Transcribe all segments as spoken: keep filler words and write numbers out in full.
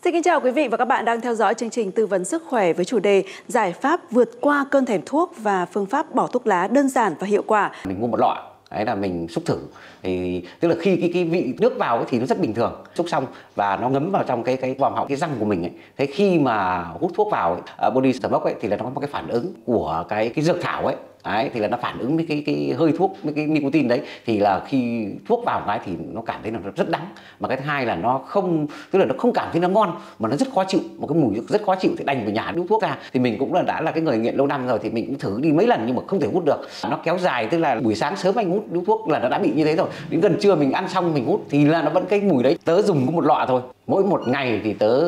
Xin kính chào quý vị và các bạn đang theo dõi chương trình tư vấn sức khỏe với chủ đề giải pháp vượt qua cơn thèm thuốc và phương pháp bỏ thuốc lá đơn giản và hiệu quả. Mình mua một lọ, đấy là mình xúc thử, thì tức là khi cái cái vị nước vào ấy thì nó rất bình thường, xúc xong và nó ngấm vào trong cái cái vòm họng, cái răng của mình ấy. Thế khi mà hút thuốc vào ấy, Body Smoke ấy thì là nó có một cái phản ứng của cái cái dược thảo ấy. Đấy, thì là nó phản ứng với cái cái hơi thuốc, với cái nicotine đấy, thì là khi thuốc vào cái thì nó cảm thấy là nó rất đắng, mà cái thứ hai là nó không, tức là nó không cảm thấy nó ngon mà nó rất khó chịu, một cái mùi rất khó chịu, thì đành phải nhả điếu thuốc ra. Thì mình cũng là đã là cái người nghiện lâu năm rồi thì mình cũng thử đi mấy lần nhưng mà không thể hút được, nó kéo dài, tức là buổi sáng sớm anh hút điếu thuốc là nó đã bị như thế rồi, đến gần trưa mình ăn xong mình hút thì là nó vẫn cái mùi đấy. Tớ dùng có một lọ thôi, mỗi một ngày thì tớ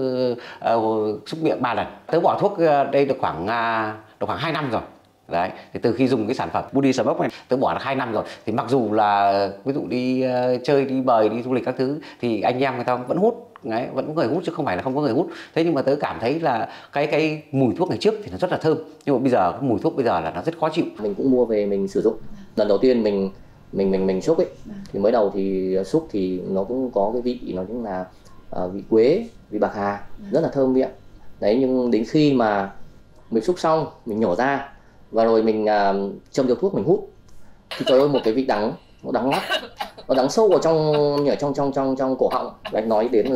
uh, xúc miệng ba lần. Tớ bỏ thuốc uh, đây được khoảng uh, được khoảng hai năm rồi. Đấy, thì từ khi dùng cái sản phẩm Body Smoke này tôi bỏ được hai năm rồi, thì mặc dù là ví dụ đi uh, chơi, đi bời, đi du lịch các thứ thì anh em người ta vẫn hút, đấy, vẫn có người hút chứ không phải là không có người hút. Thế nhưng mà tớ cảm thấy là cái cái mùi thuốc ngày trước thì nó rất là thơm, nhưng mà bây giờ cái mùi thuốc bây giờ là nó rất khó chịu. Mình cũng mua về mình sử dụng. Lần đầu tiên mình mình mình mình xúc ấy, thì mới đầu thì xúc thì nó cũng có cái vị, nó cũng là uh, vị quế, vị bạc hà, rất là thơm miệng. Đấy, nhưng đến khi mà mình xúc xong, mình nhổ ra và rồi mình uh, châm điếu thuốc mình hút thì trời ơi, một cái vị đắng, nó đắng lắm, nó đắng sâu vào trong ở trong trong trong trong cổ họng. Anh nói đến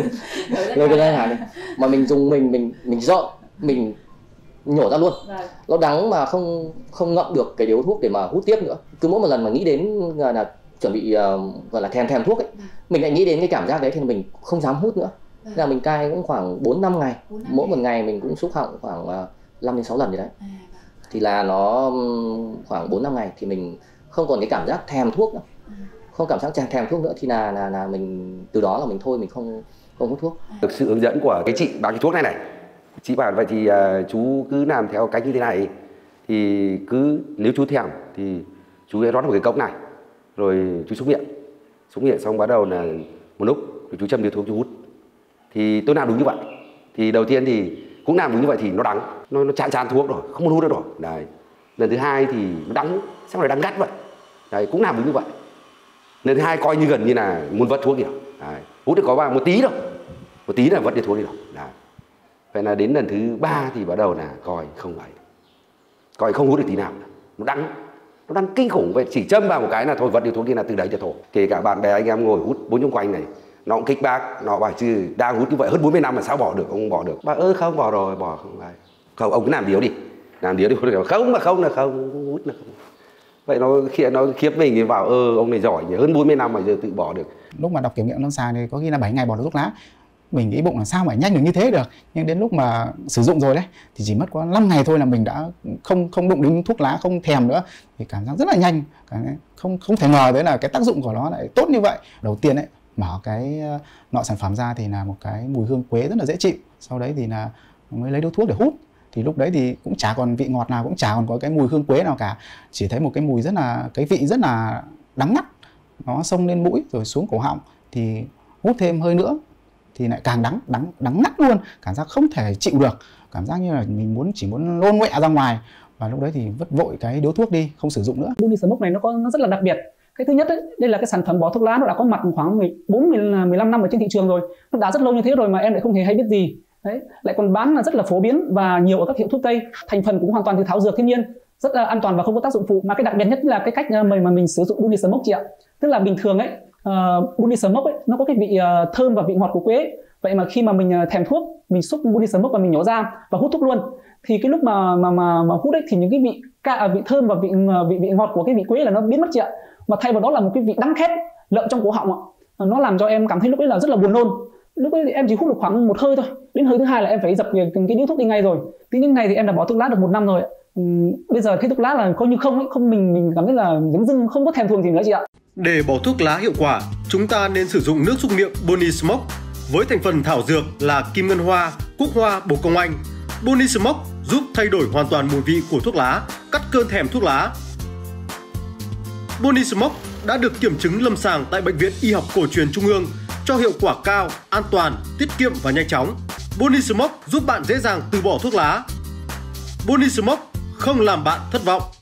lời cái này này mà mình dùng mình mình mình dọn mình nhổ ra luôn, nó đắng mà không không ngậm được cái điếu thuốc để mà hút tiếp nữa. Cứ mỗi một lần mà nghĩ đến là, là chuẩn bị uh, gọi là thèm thèm thuốc ấy, mình lại nghĩ đến cái cảm giác đấy thì mình không dám hút nữa. Thế là mình cai cũng khoảng bốn năm ngày, mỗi một ngày mình cũng xúc họng khoảng uh, năm đến sáu lần gì đấy. Thì là nó khoảng bốn năm ngày thì mình không còn cái cảm giác thèm thuốc nữa, không cảm giác thèm thuốc nữa, thì là là là mình từ đó là mình thôi, mình không không hút thuốc. Được sự hướng dẫn của cái chị bán cái thuốc này này, chị bảo vậy thì uh, chú cứ làm theo cách như thế này, thì cứ nếu chú thèm thì chú sẽ rót một cái cốc này rồi chú xúc miệng, xúc miệng xong bắt đầu là một lúc rồi chú châm điếu thuốc chú hút. Thì tôi làm đúng như vậy. Thì đầu tiên thì cũng làm đúng như vậy thì nó đắng, nó, nó chán chán thuốc rồi, không muốn hút nữa rồi. Đấy. Lần thứ hai thì nó đắng, xong rồi đắng gắt vậy. Đấy, cũng làm đúng như vậy. Lần thứ hai coi như gần như là muốn vứt thuốc đi. Đấy. Hút được có vào một tí đâu, một tí là vứt đi thuốc đi đâu. Đấy. Vậy là đến lần thứ ba thì bắt đầu là coi không vậy, coi không hút được tí nào nữa. Nó đắng, nó đắng kinh khủng vậy, chỉ châm vào một cái là thôi vứt đi thuốc đi, là từ đấy thì thôi. Kể cả bạn bè anh em ngồi hút bốn chung quanh này, nó cũng kích bác, nó bảo chứ đang hút như vậy hơn bốn mươi năm mà sao bỏ được, ông không bỏ được. Bác ơi không bỏ rồi, bỏ không phải. Không, ông cứ làm điếu đi, làm điếu đi, không mà không là không, không hút là không. Vậy nó khi nó khiếp mình thì bảo ơ ông này giỏi nhỉ, hơn bốn mươi năm mà giờ tự bỏ được. Lúc mà đọc kiểm nghiệm lâm sàng thì có khi là bảy ngày bỏ được thuốc lá. Mình nghĩ bụng là sao mà nhanh được như thế được. Nhưng đến lúc mà sử dụng rồi đấy thì chỉ mất có năm ngày thôi là mình đã không không đụng đến thuốc lá, không thèm nữa. Thì cảm giác rất là nhanh, không không thể ngờ đấy là cái tác dụng của nó lại tốt như vậy. Đầu tiên ấy, mở cái nọ sản phẩm ra thì là một cái mùi hương quế rất là dễ chịu. Sau đấy thì là mới lấy điếu thuốc để hút. Thì lúc đấy thì cũng chả còn vị ngọt nào, cũng chả còn có cái mùi hương quế nào cả. Chỉ thấy một cái mùi rất là, cái vị rất là đắng ngắt. Nó xông lên mũi rồi xuống cổ họng. Thì hút thêm hơi nữa thì lại càng đắng, đắng, đắng ngắt luôn. Cảm giác không thể chịu được. Cảm giác như là mình muốn chỉ muốn nôn ngoẹ ra ngoài. Và lúc đấy thì vứt vội cái điếu thuốc đi, không sử dụng nữa. Body Smoke này nó có nó rất là đặc biệt. Cái thứ nhất ấy, đây là cái sản phẩm bỏ thuốc lá, nó đã có mặt khoảng mười bốn mười lăm năm ở trên thị trường rồi. Nó đã rất lâu như thế rồi mà em lại không hề hay biết gì. Đấy, lại còn bán là rất là phổ biến và nhiều ở các hiệu thuốc tây. Thành phần cũng hoàn toàn từ thảo dược thiên nhiên, rất là an toàn và không có tác dụng phụ. Mà cái đặc biệt nhất là cái cách mà, mà mình sử dụng Body Smoke chị ạ. Tức là bình thường ấy, uh, Body Smoke ấy, nó có cái vị uh, thơm và vị ngọt của quế. Vậy mà khi mà mình uh, thèm thuốc, mình xúc Body Smoke và mình nhổ ra và hút thuốc luôn, thì cái lúc mà mà mà, mà hút ấy thì những cái vị cả vị thơm và vị vị vị ngọt của cái vị quế là nó biến mất chị ạ. Mà thay vào đó là một cái vị đắng khét lợm trong cổ họng ạ. Nó làm cho em cảm thấy lúc ấy là rất là buồn nôn. Lúc ấy thì em chỉ hút được khoảng một hơi thôi, đến hơi thứ hai là em phải dập cái, cái điếu thuốc đi ngay rồi. Tính đến ngày thì em đã bỏ thuốc lá được một năm rồi. Ừ, bây giờ thấy thuốc lá là coi như không ấy, không mình mình cảm thấy là dưng dưng không có thèm thuồng gì nữa chị ạ. Để bỏ thuốc lá hiệu quả, chúng ta nên sử dụng nước xúc miệng Body Smoke với thành phần thảo dược là kim ngân hoa, cúc hoa, bồ công anh. Body Smoke giúp thay đổi hoàn toàn mùi vị của thuốc lá, cắt cơn thèm thuốc lá. Body Smoke đã được kiểm chứng lâm sàng tại Bệnh viện Y học cổ truyền Trung ương, cho hiệu quả cao, an toàn, tiết kiệm và nhanh chóng. Body Smoke giúp bạn dễ dàng từ bỏ thuốc lá. Body Smoke không làm bạn thất vọng.